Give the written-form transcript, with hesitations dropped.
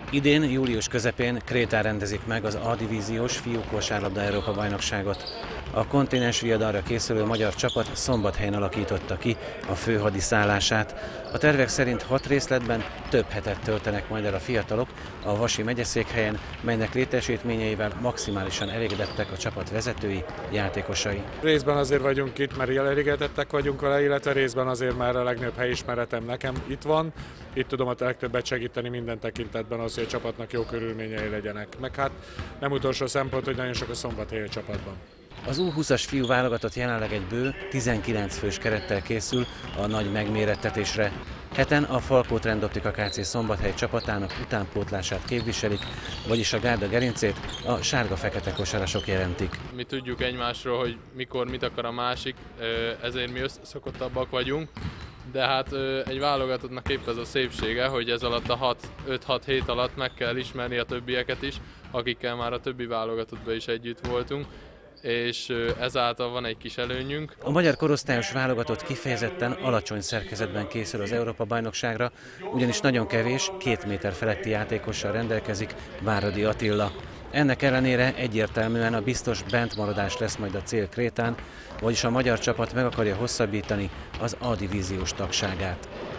Idén, július közepén Krétán rendezik meg az A-divíziós fiúk kosárlabda Európa-bajnokságot. A kontinens viadalra készülő magyar csapat Szombathelyen alakította ki a főhadiszállását. A tervek szerint 6 részletben több hetet töltenek majd el a fiatalok a Vasi megyeszékhelyen, melynek létesítményeivel maximálisan elégedettek a csapat vezetői, játékosai. Részben azért vagyunk itt, mert elégedettek vagyunk vele, illetve részben azért már a legnagyobb helyismeretem nekem itt van. Itt tudom a legtöbbet segíteni minden tekintetben az, hogy a csapatnak jó körülményei legyenek. Meg hát nem utolsó szempont, hogy nagyon sok a szombathelyi csapatban. Az U20-as fiú válogatott jelenleg egy bő 19 fős kerettel készül a nagy megmérettetésre. Heten a Falkó Trendoptika Kc. Szombathely csapatának utánpótlását képviselik, vagyis a gárda gerincét a sárga-fekete kosarasok jelentik. Mi tudjuk egymásról, hogy mikor mit akar a másik, ezért mi összeszokottabbak vagyunk, de hát egy válogatottnak épp ez a szépsége, hogy ez alatt a 5-6 hét alatt meg kell ismerni a többieket is, akikkel már a többi válogatottban is együtt voltunk, és ezáltal van egy kis előnyünk. A magyar korosztályos válogatott kifejezetten alacsony szerkezetben készül az Európa-bajnokságra, ugyanis nagyon kevés, 2 méter feletti játékossal rendelkezik Váradi Attila. Ennek ellenére egyértelműen a biztos bentmaradás lesz majd a cél Krétán, vagyis a magyar csapat meg akarja hosszabbítani az A-divíziós tagságát.